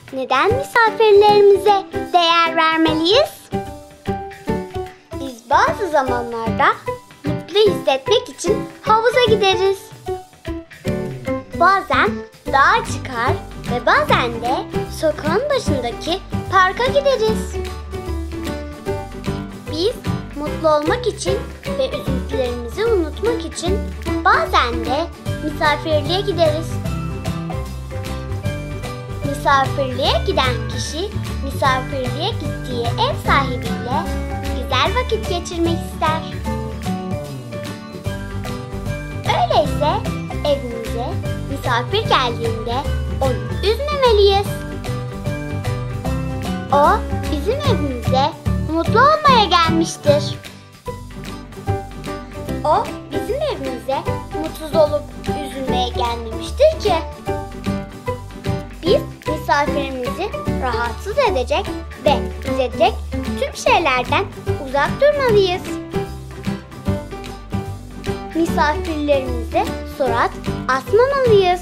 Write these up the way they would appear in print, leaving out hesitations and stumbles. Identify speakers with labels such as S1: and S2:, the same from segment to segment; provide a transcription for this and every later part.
S1: neden misafirlerimize değer vermeliyiz? Biz bazı zamanlarda mutlu hissetmek için havuza gideriz. Bazen dağa çıkar ve bazen de sokağın başındaki parka gideriz. Biz mutlu olmak için ve üzüntülerimizi unutmak için bazen de misafirliğe gideriz. Misafirliğe giden kişi misafirliğe gittiği ev sahibiyle güzel vakit geçirmek ister. Öyleyse evimize misafir geldiğinde onu üzmemeliyiz. O bizim evimize mutlu olmaya gelmiştir. O bizim evimize mutsuz olup üzülmeye gelmemiştir ki. Biz misafirimizi rahatsız edecek ve üzecek tüm şeylerden uzak durmalıyız. Misafirlerimize surat asmamalıyız.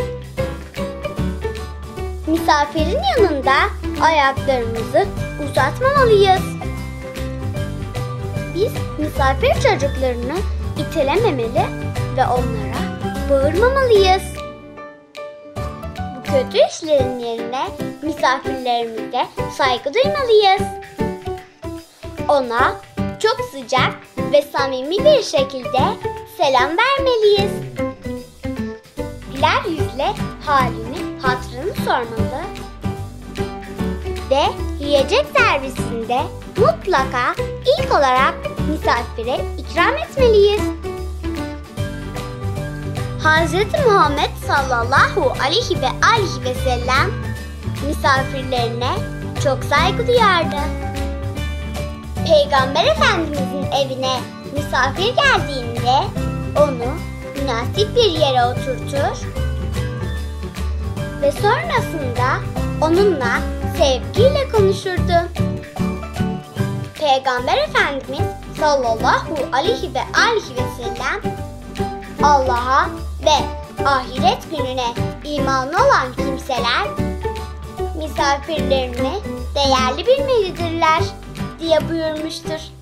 S1: Misafirin yanında ayaklarımızı uzatmamalıyız. Biz misafir çocuklarını itelememeli ve onlara bağırmamalıyız. Bu kötü işlerin yerine misafirlerimize saygı duymalıyız. Ona çok sıcak ve samimi bir şekilde selam vermeliyiz. Güler yüzle halini, hatırını sormalı ve yiyecek servisinde mutlaka ilk olarak misafire ikram etmeliyiz. Hz. Muhammed sallallahu aleyhi ve sellem misafirlerine çok saygı duyardı. Peygamber Efendimizin evine misafir geldiğinde onu münasip bir yere oturtur ve sonrasında onunla sevgiyle konuşurdu. Peygamber Efendimiz sallallahu aleyhi ve sellem Allah'a ve ahiret gününe imanı olan kimseler misafirlerini değerli bilmelidirler diye buyurmuştur.